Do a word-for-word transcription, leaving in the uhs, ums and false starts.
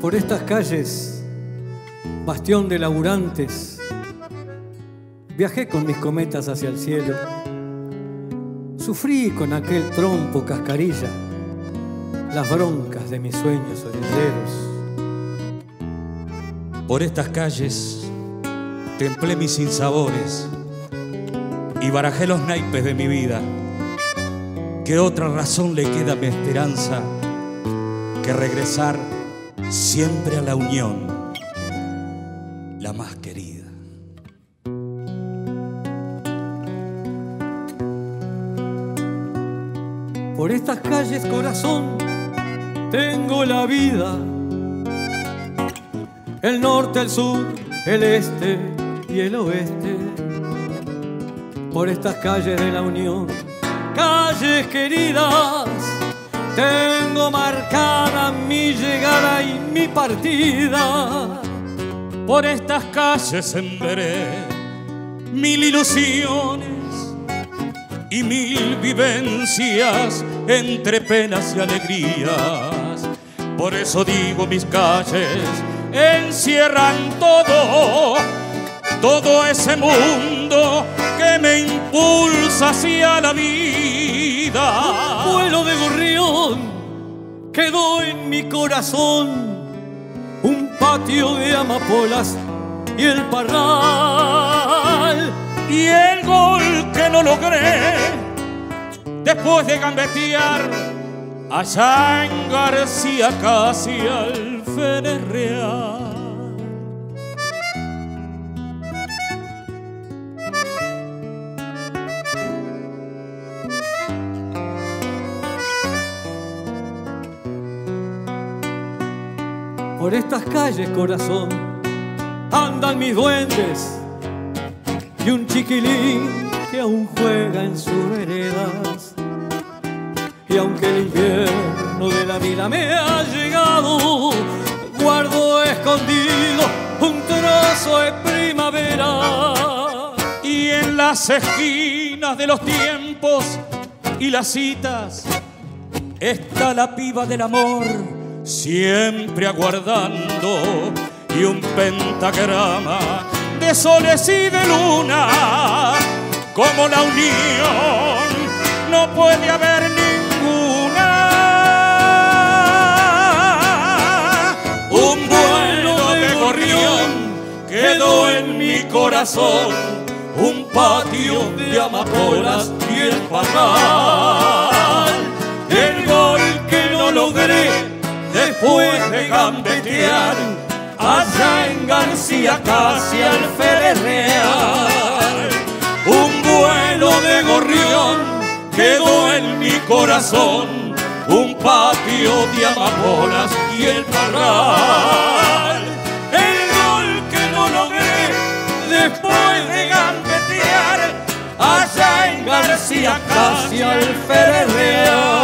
Por estas calles, bastión de laburantes, viajé con mis cometas hacia el cielo. Sufrí con aquel trompo cascarilla las broncas de mis sueños orenderos. Por estas calles templé mis sinsabores y barajé los naipes de mi vida. ¿Qué otra razón le queda a mi esperanza que regresar siempre a la unión, la más querida? Por estas calles, corazón, tengo la vida. El norte, el sur, el este y el oeste. Por estas calles de la unión, calles queridas, tengo marcada mi llegada y mi partida. Por estas calles sembré mil ilusiones y mil vivencias entre penas y alegrías. Por eso digo, mis calles encierran todo, todo ese mundo que me impulsa hacia la vida. Un vuelo de gorrión quedó en mi corazón, un patio de amapolas y el parral. Y el gol que no logré después de gambetear allá en García casi alférez real. Por estas calles, corazón, andan mis duendes y un chiquilín que aún juega en sus veredas. Y aunque el invierno de la vida me ha llegado, guardo escondido un trozo de primavera. Y en las esquinas de los tiempos y las citas está la piba del amor, siempre aguardando, y un pentagrama de soles y de luna. Como la unión no puede haber ninguna. Un vuelo de gorrión quedó en mi corazón, un patio de amapolas y el parral. El gol que no logré después de gambetear allá en García casi alférez real. Un vuelo de gorrión quedó en mi corazón, un patio de amapolas y el parral. El gol que no logré después de gambetear allá en García casi alférez real.